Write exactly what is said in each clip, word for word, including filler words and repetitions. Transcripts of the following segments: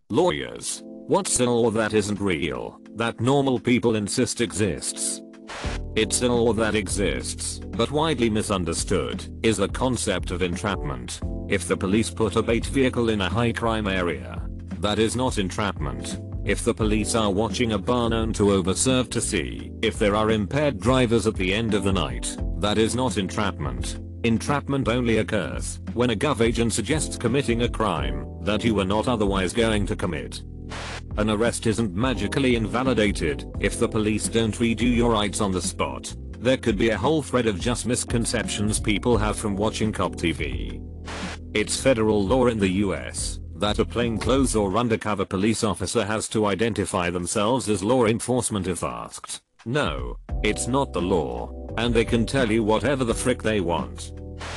Lawyers. What's a law that isn't real, that normal people insist exists? It's a law that exists, but widely misunderstood, is the concept of entrapment. If the police put a bait vehicle in a high crime area, that is not entrapment. If the police are watching a bar known to overserve to see if there are impaired drivers at the end of the night, that is not entrapment. Entrapment only occurs when a gov agent suggests committing a crime that you were not otherwise going to commit. An arrest isn't magically invalidated if the police don't read you your rights on the spot. There could be a whole thread of just misconceptions people have from watching cop T V. It's federal law in the U S that a plainclothes or undercover police officer has to identify themselves as law enforcement if asked. No, it's not the law, and they can tell you whatever the frick they want.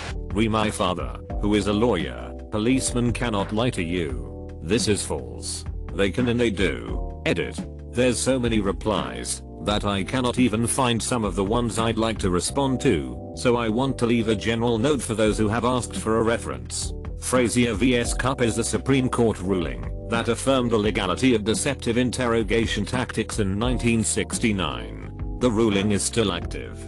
Re my father, who is a lawyer, policemen cannot lie to you. This is false. They can and they do. Edit. There's so many replies that I cannot even find some of the ones I'd like to respond to, so I want to leave a general note for those who have asked for a reference. Frazier versus Cupp is the Supreme Court ruling that affirmed the legality of deceptive interrogation tactics in nineteen sixty-nine. The ruling is still active.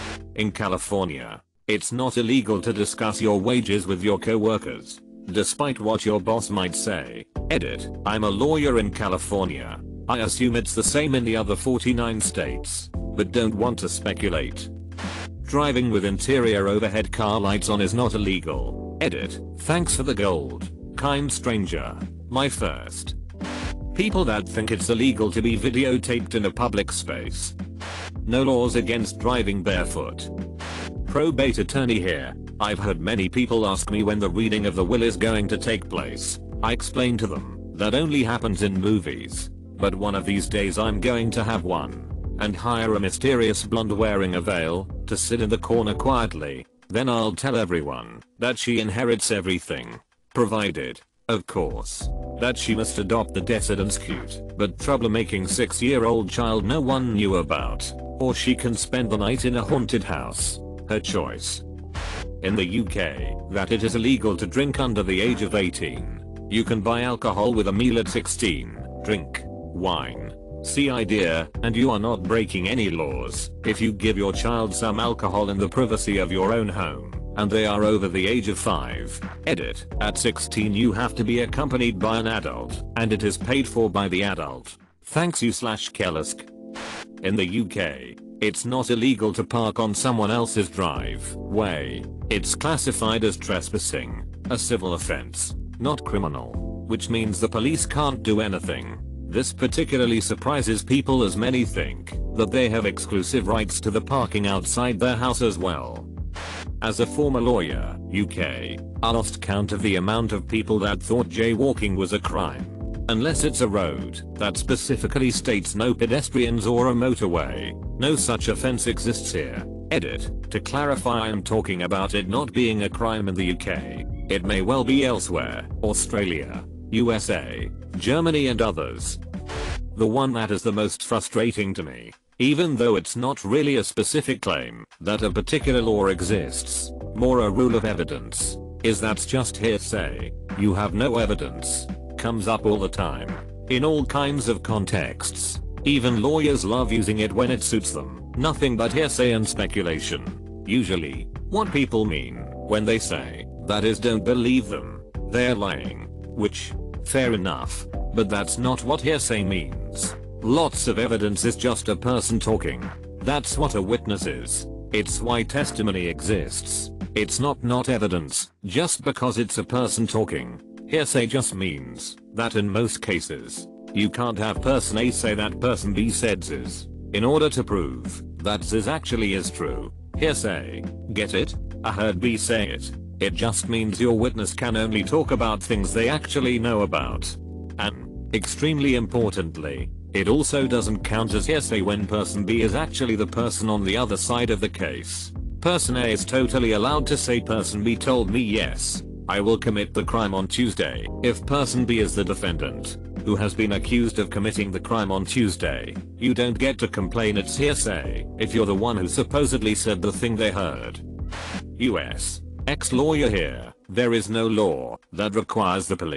In California, it's not illegal to discuss your wages with your co-workers, despite what your boss might say. Edit. I'm a lawyer in California. I assume it's the same in the other forty-nine states, but don't want to speculate. Driving with interior overhead car lights on is not illegal. Edit. Thanks for the gold, kind stranger. My first. People that think it's illegal to be videotaped in a public space. No laws against driving barefoot. Probate attorney here. I've heard many people ask me when the reading of the will is going to take place. I explain to them that only happens in movies. But one of these days I'm going to have one. And hire a mysterious blonde wearing a veil to sit in the corner quietly. Then I'll tell everyone that she inherits everything. Provided, of course, that she must adopt the decedent's cute but troublemaking six year old child no one knew about. Or she can spend the night in a haunted house. Her choice. In the U K, that it is illegal to drink under the age of eighteen. You can buy alcohol with a meal at sixteen, drink wine. See idea, and you are not breaking any laws if you give your child some alcohol in the privacy of your own home, and they are over the age of five. Edit. At sixteen you have to be accompanied by an adult, and it is paid for by the adult. Thanks you slash Kellisk. In the U K, it's not illegal to park on someone else's driveway. It's classified as trespassing, a civil offense, not criminal, which means the police can't do anything. This particularly surprises people as many think that they have exclusive rights to the parking outside their house as well. As a former lawyer, U K, I lost count of the amount of people that thought jaywalking was a crime. Unless it's a road that specifically states no pedestrians or a motorway, no such offense exists here. Edit. To clarify, I am talking about it not being a crime in the U K. It may well be elsewhere, Australia, U S A, Germany and others. The one that is the most frustrating to me, even though it's not really a specific claim that a particular law exists, more a rule of evidence, is that's just hearsay. You have no evidence. Comes up all the time. In all kinds of contexts. Even lawyers love using it when it suits them. Nothing but hearsay and speculation. Usually, what people mean when they say that is don't believe them. They're lying. Which, fair enough, but that's not what hearsay means. Lots of evidence is just a person talking. That's what a witness is. It's why testimony exists. It's not not evidence, just because it's a person talking. Hearsay just means that in most cases, you can't have person A say that person B said this in order to prove that this actually is true. Hearsay. Get it? I heard B say it. It just means your witness can only talk about things they actually know about. And, extremely importantly, it also doesn't count as hearsay when person B is actually the person on the other side of the case. Person A is totally allowed to say person B told me yes, I will commit the crime on Tuesday if person B is the defendant, who has been accused of committing the crime on Tuesday. You don't get to complain it's hearsay if you're the one who supposedly said the thing they heard. U S. Ex-lawyer here. There is no law that requires the police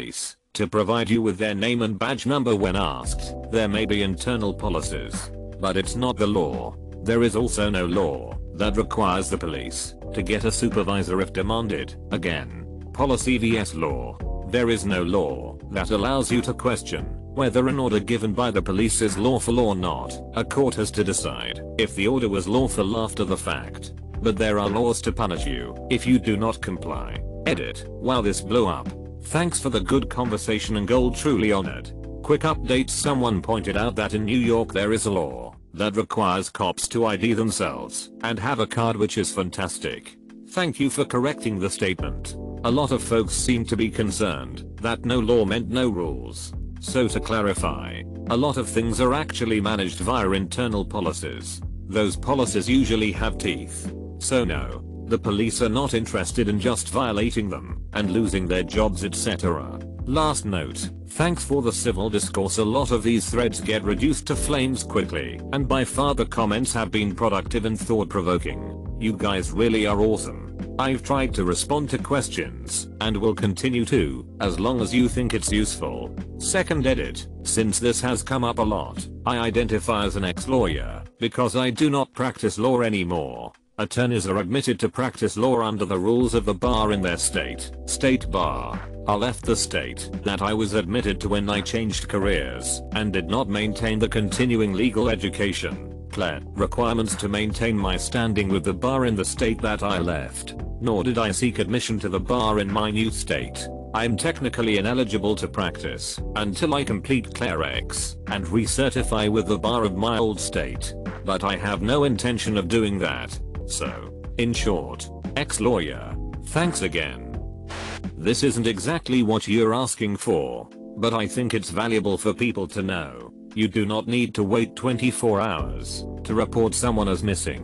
to provide you with their name and badge number when asked. There may be internal policies, but it's not the law. There is also no law that requires the police to get a supervisor if demanded. Again, policy versus law. There is no law that allows you to question whether an order given by the police is lawful or not. A court has to decide if the order was lawful after the fact. But there are laws to punish you if you do not comply. Edit. Wow, this blew up. Thanks for the good conversation and gold, truly honored. Quick update, someone pointed out that in New York there is a law that requires cops to I D themselves and have a card, which is fantastic. Thank you for correcting the statement. A lot of folks seem to be concerned that no law meant no rules. So to clarify, a lot of things are actually managed via internal policies. Those policies usually have teeth. So no, the police are not interested in just violating them and losing their jobs, et cetera. Last note, thanks for the civil discourse. A lot of these threads get reduced to flames quickly, and by far the comments have been productive and thought-provoking. You guys really are awesome. I've tried to respond to questions and will continue to, as long as you think it's useful. Second edit, since this has come up a lot, I identify as an ex-lawyer because I do not practice law anymore. Attorneys are admitted to practice law under the rules of the bar in their state. State bar. I left the state that I was admitted to when I changed careers and did not maintain the continuing legal education C L E requirements to maintain my standing with the bar in the state that I left, nor did I seek admission to the bar in my new state. I'm technically ineligible to practice until I complete clerics and recertify with the bar of my old state, but I have no intention of doing that. So, in short, ex-lawyer. Thanks again. This isn't exactly what you're asking for, but I think it's valuable for people to know. You do not need to wait twenty-four hours to report someone as missing.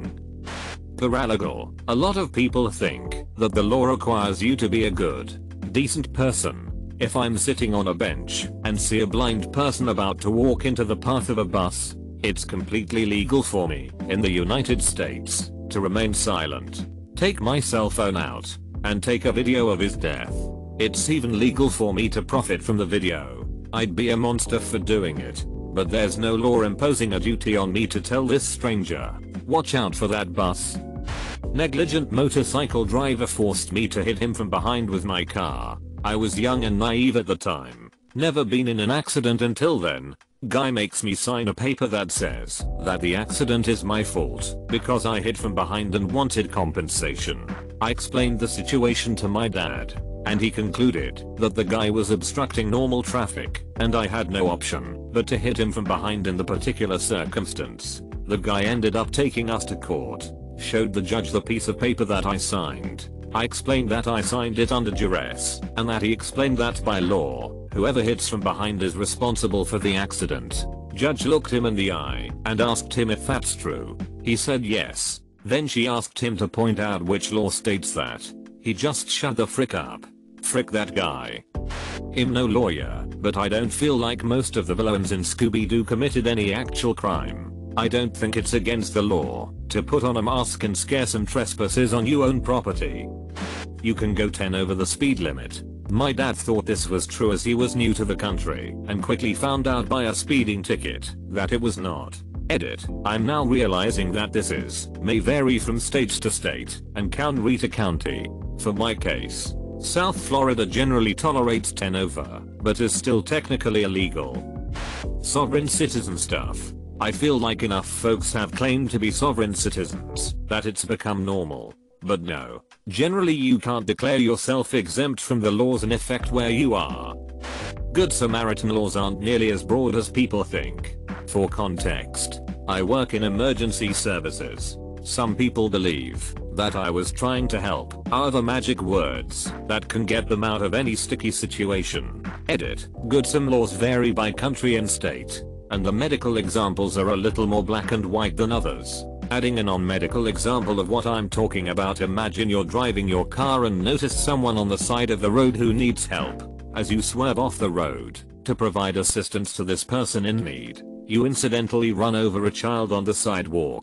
Paralegal. A lot of people think that the law requires you to be a good, decent person. If I'm sitting on a bench and see a blind person about to walk into the path of a bus, it's completely legal for me in the United States to remain silent, take my cell phone out, and take a video of his death. It's even legal for me to profit from the video. I'd be a monster for doing it, but there's no law imposing a duty on me to tell this stranger, watch out for that bus. Negligent motorcycle driver forced me to hit him from behind with my car. I was young and naive at the time, never been in an accident until then. Guy makes me sign a paper that says that the accident is my fault because I hit from behind and wanted compensation. I explained the situation to my dad, and he concluded that the guy was obstructing normal traffic and I had no option but to hit him from behind in the particular circumstance. The guy ended up taking us to court, showed the judge the piece of paper that I signed. I explained that I signed it under duress, and that he explained that by law, whoever hits from behind is responsible for the accident. Judge looked him in the eye and asked him if that's true. He said yes. Then she asked him to point out which law states that. He just shut the frick up. Frick that guy. I'm no lawyer, but I don't feel like most of the villains in Scooby-Doo committed any actual crime. I don't think it's against the law to put on a mask and scare some trespassers on your own property. You can go ten over the speed limit. My dad thought this was true as he was new to the country and quickly found out by a speeding ticket that it was not. Edit. I'm now realizing that this is may vary from state to state and county to county. For my case, South Florida generally tolerates ten over, but is still technically illegal. Sovereign citizen stuff. I feel like enough folks have claimed to be sovereign citizens that it's become normal. But no, generally you can't declare yourself exempt from the laws in effect where you are. Good Samaritan laws aren't nearly as broad as people think. For context, I work in emergency services. Some people believe that I was trying to help are the magic words that can get them out of any sticky situation. Edit. Good Sam laws vary by country and state, and the medical examples are a little more black and white than others. Adding a non-medical example of what I'm talking about, imagine you're driving your car and notice someone on the side of the road who needs help. As you swerve off the road to provide assistance to this person in need, you incidentally run over a child on the sidewalk.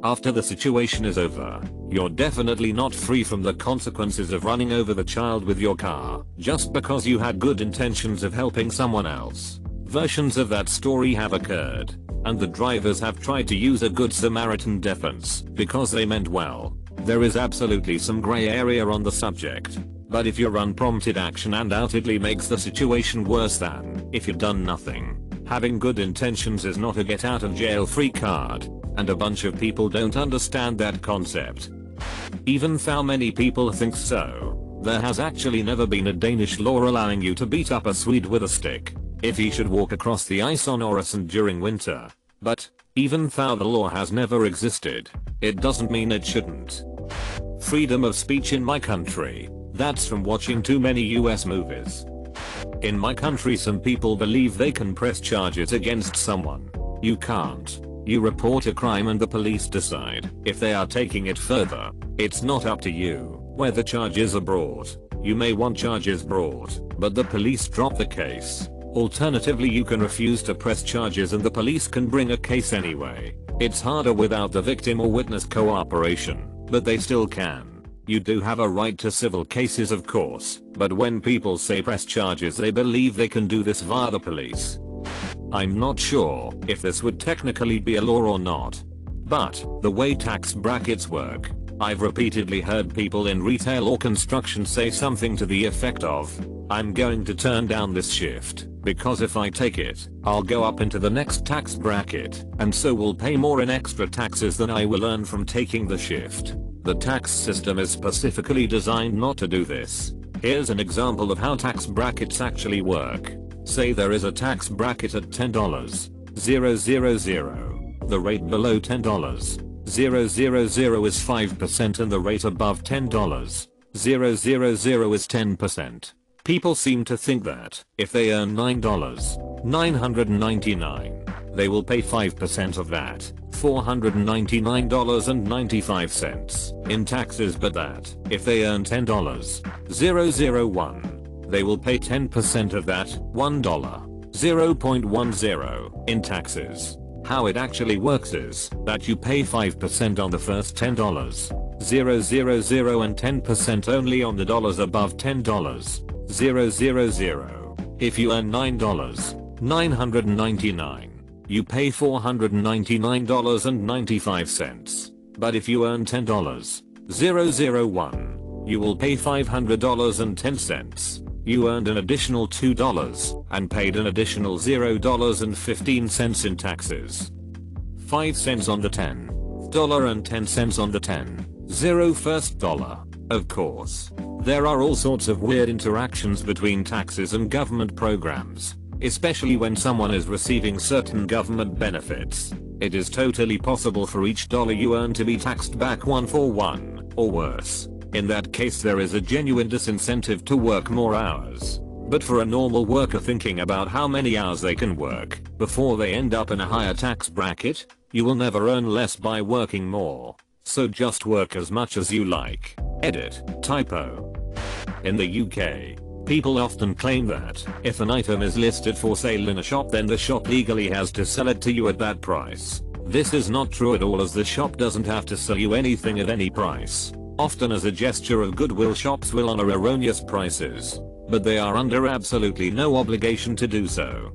After the situation is over, you're definitely not free from the consequences of running over the child with your car, just because you had good intentions of helping someone else. Versions of that story have occurred, and the drivers have tried to use a good Samaritan defense because they meant well. There is absolutely some gray area on the subject, but if your unprompted action undoubtedly makes the situation worse than if you've done nothing, having good intentions is not a get out of jail free card, and a bunch of people don't understand that concept. Even though many people think so, there has actually never been a Danish law allowing you to beat up a Swede with a stick if he should walk across the ice on Øresund during winter. But, even though the law has never existed, it doesn't mean it shouldn't. Freedom of speech in my country, that's from watching too many U S movies. In my country some people believe they can press charges against someone. You can't. You report a crime and the police decide if they are taking it further. It's not up to you whether charges are brought. You may want charges brought, but the police drop the case. Alternatively, you can refuse to press charges and the police can bring a case anyway. It's harder without the victim or witness cooperation, but they still can. You do have a right to civil cases of course, but when people say press charges they believe they can do this via the police. I'm not sure if this would technically be a law or not. But, the way tax brackets work, I've repeatedly heard people in retail or construction say something to the effect of, I'm going to turn down this shift, because if I take it, I'll go up into the next tax bracket, and so will pay more in extra taxes than I will earn from taking the shift. The tax system is specifically designed not to do this. Here's an example of how tax brackets actually work. Say there is a tax bracket at ten dollars, zero zero zero. The rate below ten dollars, zero zero zero is five percent and the rate above ten dollars, zero zero zero is ten percent. People seem to think that if they earn nine dollars and nine hundred ninety-nine cents, they will pay five percent of that, four hundred ninety-nine dollars and ninety-five cents, in taxes, but that if they earn ten dollars and zero one, they will pay ten percent of that, one dollar and zero point one zero, in taxes. How it actually works is that you pay five percent on the first ten dollars and zero zero and ten percent only on the dollars above ten dollars and zero zero. If you earn nine dollars and nine hundred ninety-nine cents, you pay four hundred ninety-nine dollars and ninety-five cents. But if you earn ten dollars and zero one, you will pay five hundred dollars and ten cents. You earned an additional two dollars and paid an additional zero dollars and fifteen cents in taxes. five cents on the ten dollars and ten cents on the ten zero first dollar. Of course, there are all sorts of weird interactions between taxes and government programs, especially when someone is receiving certain government benefits. It is totally possible for each dollar you earn to be taxed back one for one, or worse. In that case there is a genuine disincentive to work more hours. But for a normal worker thinking about how many hours they can work before they end up in a higher tax bracket, you will never earn less by working more. So just work as much as you like. Edit, typo. In the U K, people often claim that if an item is listed for sale in a shop then the shop legally has to sell it to you at that price. This is not true at all, as the shop doesn't have to sell you anything at any price. Often as a gesture of goodwill shops will honor erroneous prices, but they are under absolutely no obligation to do so.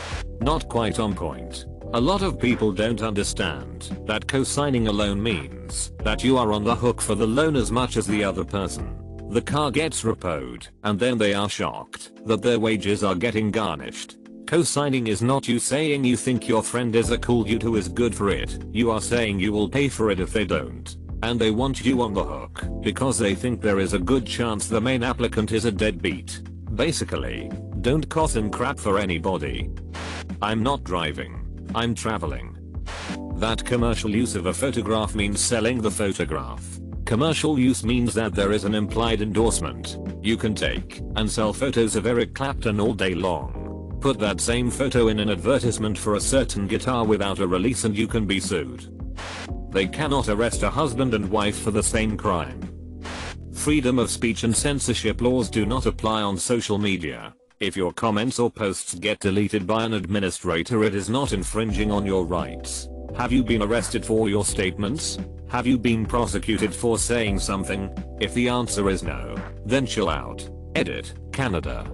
Not quite on point. A lot of people don't understand that co-signing a loan means that you are on the hook for the loan as much as the other person. The car gets repoed, and then they are shocked that their wages are getting garnished. Co-signing is not you saying you think your friend is a cool dude who is good for it. You are saying you will pay for it if they don't. And they want you on the hook because they think there is a good chance the main applicant is a deadbeat. Basically, don't cotton crap for anybody. I'm not driving. I'm traveling. That commercial use of a photograph means selling the photograph. Commercial use means that there is an implied endorsement. You can take and sell photos of Eric Clapton all day long. Put that same photo in an advertisement for a certain guitar without a release and you can be sued. They cannot arrest a husband and wife for the same crime. Freedom of speech and censorship laws do not apply on social media. If your comments or posts get deleted by an administrator, it is not infringing on your rights. Have you been arrested for your statements? Have you been prosecuted for saying something? If the answer is no, then chill out. Edit, Canada.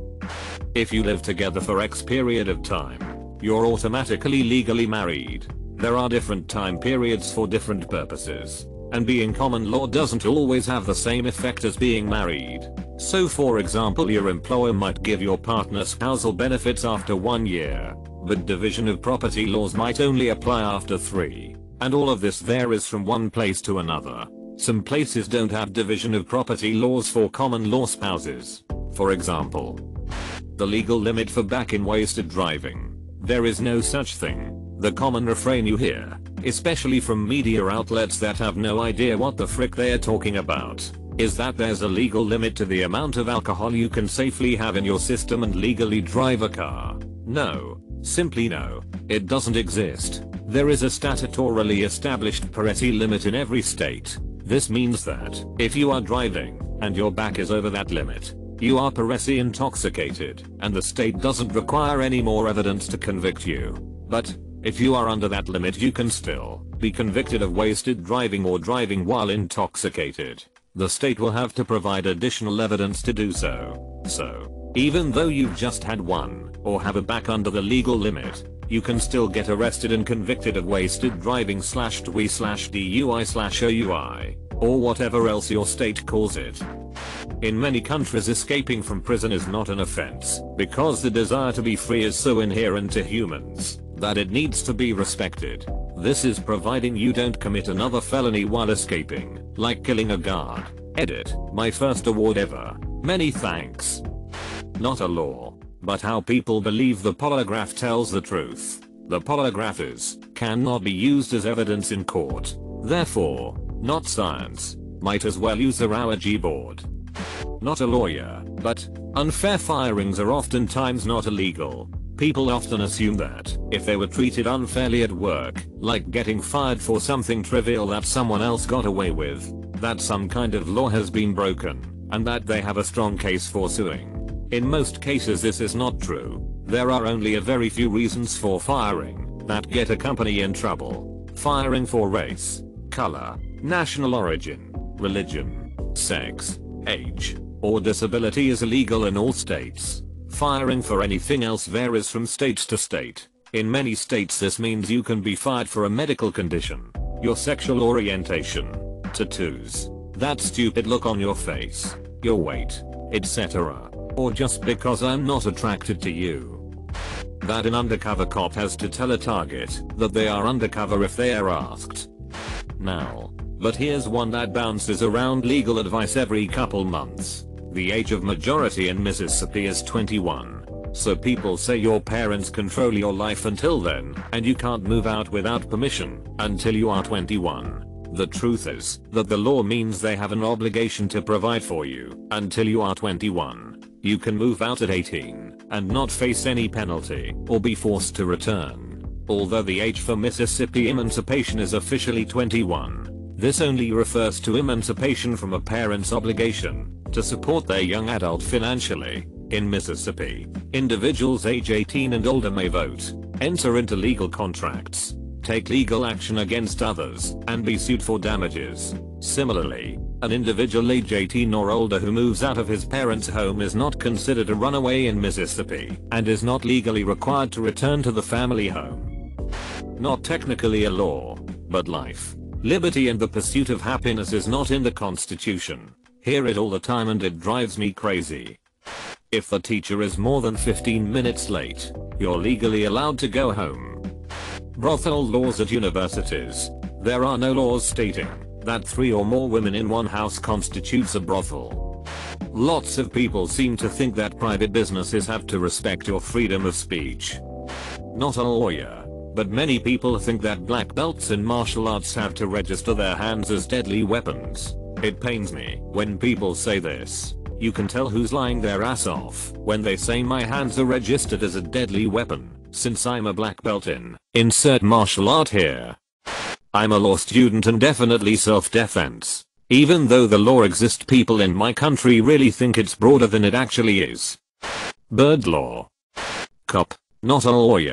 If you live together for X period of time, you're automatically legally married. There are different time periods for different purposes, and being common law doesn't always have the same effect as being married. So for example, your employer might give your partner spousal benefits after one year, but division of property laws might only apply after three. And all of this varies from one place to another. Some places don't have division of property laws for common law spouses. For example, the legal limit for back-in wasted driving. There is no such thing. The common refrain you hear, especially from media outlets that have no idea what the frick they are talking about, is that there's a legal limit to the amount of alcohol you can safely have in your system and legally drive a car. No. Simply no. It doesn't exist. There is a statutorily established Peretti limit in every state. This means that if you are driving and your back is over that limit, you are Peretti intoxicated and the state doesn't require any more evidence to convict you. But if you are under that limit, you can still be convicted of wasted driving or driving while intoxicated. The state will have to provide additional evidence to do so. So, even though you've just had one, or have a back under the legal limit, you can still get arrested and convicted of wasted driving slash D W I slash D U I slash O U I, or whatever else your state calls it. In many countries, escaping from prison is not an offense, because the desire to be free is so inherent to humans that it needs to be respected. This is providing you don't commit another felony while escaping, like killing a guard. Edit, my first award ever. Many thanks. Not a law, but how people believe the polygraph tells the truth. The polygraph is, cannot be used as evidence in court. Therefore, not science. Might as well use a R A W G board. Not a lawyer, but unfair firings are oftentimes not illegal. People often assume that if they were treated unfairly at work, like getting fired for something trivial that someone else got away with, that some kind of law has been broken, and that they have a strong case for suing. In most cases this is not true. There are only a very few reasons for firing that get a company in trouble. Firing for race, color, national origin, religion, sex, age, or disability is illegal in all states. Firing for anything else varies from state to state. In many states this means you can be fired for a medical condition, your sexual orientation, tattoos, that stupid look on your face, your weight, et cetera, or just because I'm not attracted to you. That an undercover cop has to tell a target that they are undercover if they are asked. Now, but here's one that bounces around legal advice every couple months. The age of majority in Mississippi is twenty-one. So people say your parents control your life until then, and you can't move out without permission until you are twenty-one. The truth is that the law means they have an obligation to provide for you until you are twenty-one. You can move out at eighteen and not face any penalty or be forced to return. Although the age for Mississippi emancipation is officially twenty-one, this only refers to emancipation from a parent's obligation to support their young adult financially. In Mississippi, individuals age eighteen and older may vote, enter into legal contracts, take legal action against others, and be sued for damages. Similarly, an individual age eighteen or older who moves out of his parents' home is not considered a runaway in Mississippi, and is not legally required to return to the family home. Not technically a law, but life, liberty and the pursuit of happiness is not in the Constitution. Hear it all the time and it drives me crazy. If the teacher is more than fifteen minutes late, you're legally allowed to go home. Brothel laws at universities. There are no laws stating that three or more women in one house constitutes a brothel. Lots of people seem to think that private businesses have to respect your freedom of speech. Not a lawyer, but many people think that black belts in martial arts have to register their hands as deadly weapons. It pains me when people say this. You can tell who's lying their ass off when they say my hands are registered as a deadly weapon, since I'm a black belt in insert martial art here. I'm a law student and definitely self-defense. Even though the law exists, people in my country really think it's broader than it actually is. Bird law. Cop, not a lawyer,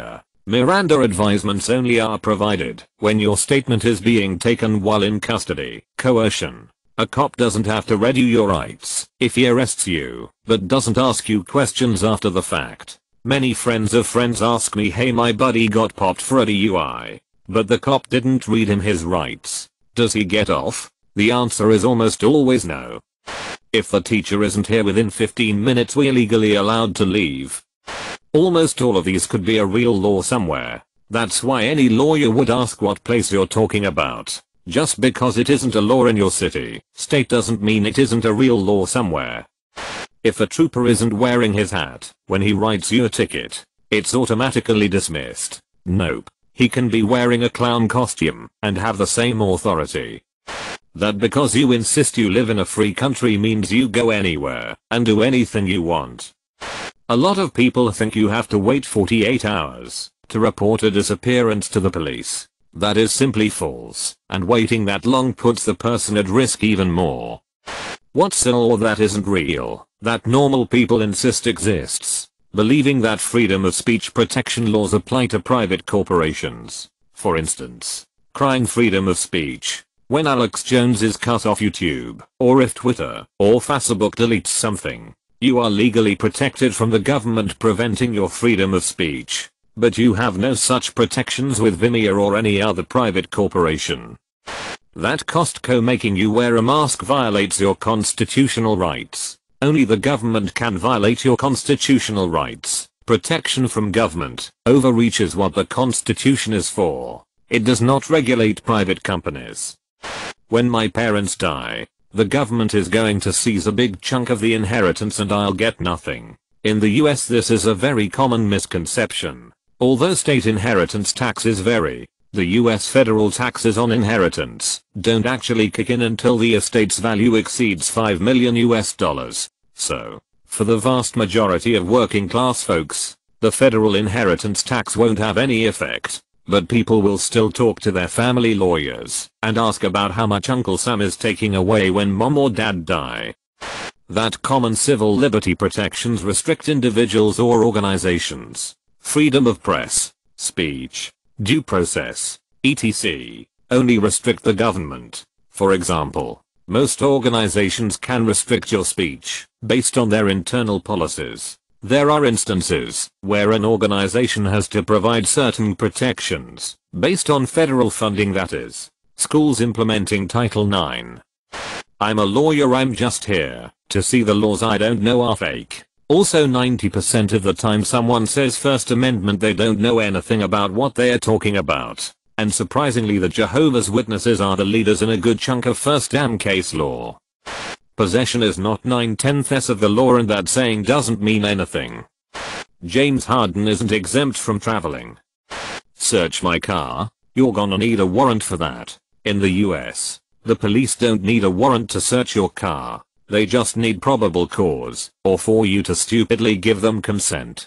Miranda advisements only are provided when your statement is being taken while in custody. Coercion. A cop doesn't have to read you your rights if he arrests you, but doesn't ask you questions after the fact. Many friends of friends ask me, hey, my buddy got popped for a D U I, but the cop didn't read him his rights. Does he get off? The answer is almost always no. If the teacher isn't here within fifteen minutes, we're legally allowed to leave. Almost all of these could be a real law somewhere. That's why any lawyer would ask what place you're talking about. Just because it isn't a law in your city, state doesn't mean it isn't a real law somewhere. If a trooper isn't wearing his hat when he writes you a ticket, it's automatically dismissed. Nope. He can be wearing a clown costume and have the same authority. That because you insist you live in a free country means you go anywhere and do anything you want. A lot of people think you have to wait forty-eight hours to report a disappearance to the police. That is simply false, and waiting that long puts the person at risk even more. What's a law that isn't real, that normal people insist exists? Believing that freedom of speech protection laws apply to private corporations. For instance, crying freedom of speech. When Alex Jones is cut off YouTube, or if Twitter or Facebook deletes something, you are legally protected from the government preventing your freedom of speech. But you have no such protections with Vimeo or any other private corporation. That Costco making you wear a mask violates your constitutional rights. Only the government can violate your constitutional rights. Protection from government overreach is what the Constitution is for. It does not regulate private companies. When my parents die, the government is going to seize a big chunk of the inheritance and I'll get nothing. In the U S this is a very common misconception. Although state inheritance taxes vary, the U S federal taxes on inheritance don't actually kick in until the estate's value exceeds five million U S dollars. So, for the vast majority of working class folks, the federal inheritance tax won't have any effect. But people will still talk to their family lawyers and ask about how much Uncle Sam is taking away when mom or dad die. That common civil liberty protections restrict individuals or organizations. Freedom of press, speech, due process, et cetera only restrict the government. For example, most organizations can restrict your speech based on their internal policies. There are instances where an organization has to provide certain protections based on federal funding, that is, schools implementing Title nine. I'm a lawyer, I'm just here to see the laws I don't know are fake. Also, ninety percent of the time someone says First Amendment, they don't know anything about what they are talking about. And surprisingly, the Jehovah's Witnesses are the leaders in a good chunk of first damn case law. Possession is not nine tenths of the law, and that saying doesn't mean anything. James Harden isn't exempt from traveling. Search my car? You're gonna need a warrant for that. In the U S, the police don't need a warrant to search your car. They just need probable cause, or for you to stupidly give them consent.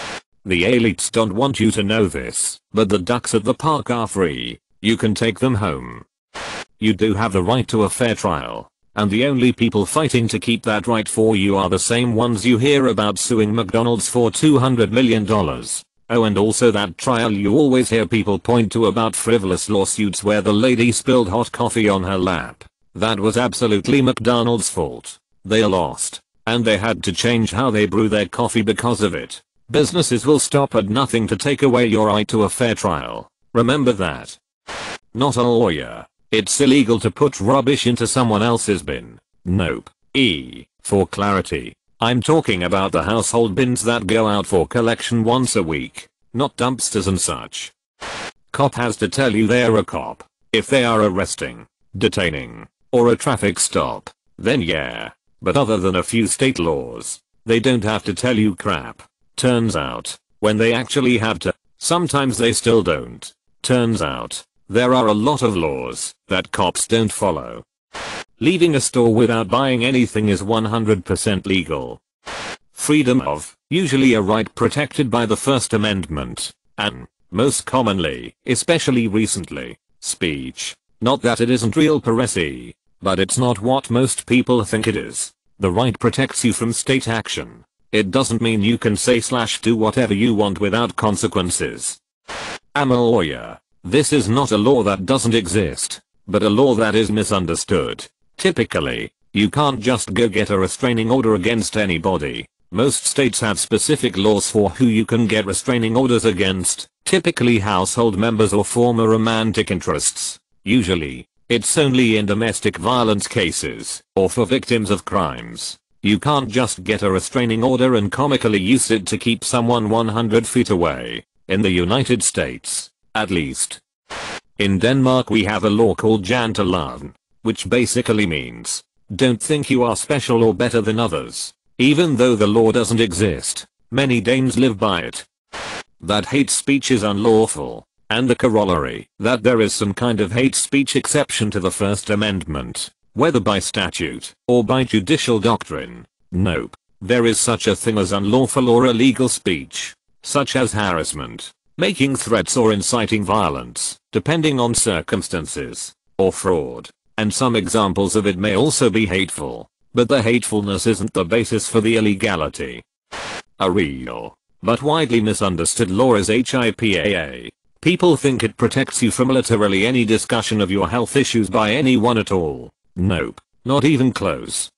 The elites don't want you to know this, but the ducks at the park are free. You can take them home. You do have the right to a fair trial. And the only people fighting to keep that right for you are the same ones you hear about suing McDonald's for two hundred million dollars. Oh, and also that trial you always hear people point to about frivolous lawsuits where the lady spilled hot coffee on her lap. That was absolutely McDonald's fault. They lost. And they had to change how they brew their coffee because of it. Businesses will stop at nothing to take away your right to a fair trial. Remember that. Not a lawyer. It's illegal to put rubbish into someone else's bin. Nope. E. For clarity, I'm talking about the household bins that go out for collection once a week, not dumpsters and such. Cop has to tell you they're a cop. If they are arresting, detaining, or a traffic stop, then yeah. But other than a few state laws, they don't have to tell you crap. Turns out, when they actually have to, sometimes they still don't. Turns out, there are a lot of laws that cops don't follow. Leaving a store without buying anything is one hundred percent legal. Freedom of, usually a right protected by the First Amendment, and, most commonly, especially recently, speech. Not that it isn't real piracy, but it's not what most people think it is. The right protects you from state action. It doesn't mean you can say slash do whatever you want without consequences. I'm a lawyer. This is not a law that doesn't exist, but a law that is misunderstood. Typically, you can't just go get a restraining order against anybody. Most states have specific laws for who you can get restraining orders against, typically household members or former romantic interests. Usually, it's only in domestic violence cases, or for victims of crimes. You can't just get a restraining order and comically use it to keep someone one hundred feet away. In the United States, at least. In Denmark we have a law called janteloven, which basically means, don't think you are special or better than others. Even though the law doesn't exist, many Danes live by it. That hate speech is unlawful, and the corollary, that there is some kind of hate speech exception to the First Amendment, whether by statute or by judicial doctrine. Nope. There is such a thing as unlawful or illegal speech, such as harassment, making threats or inciting violence, depending on circumstances, or fraud, and some examples of it may also be hateful. But the hatefulness isn't the basis for the illegality. A real, but widely misunderstood law is H I P A A. People think it protects you from literally any discussion of your health issues by anyone at all. Nope, not even close.